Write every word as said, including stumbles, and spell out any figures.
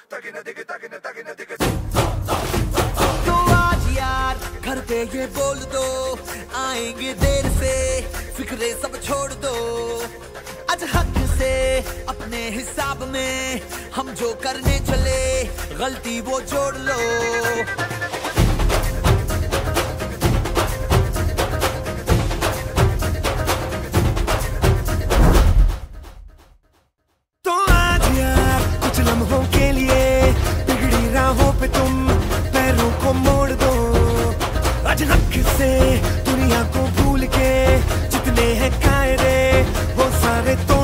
तो आज यार घर पे ये बोल दो, आएंगे देर से, फिक्रे सब छोड़ दो। आज हक से अपने हिसाब में हम जो करने चले, गलती वो जोड़ लो। तो आज यार कुछ लम्हों के लिए बिगड़ी राहों पे तुम पैरों को मोड़ दो। आज हक से दुनिया को भूल के जितने हैं कायदे वो सारे तोड़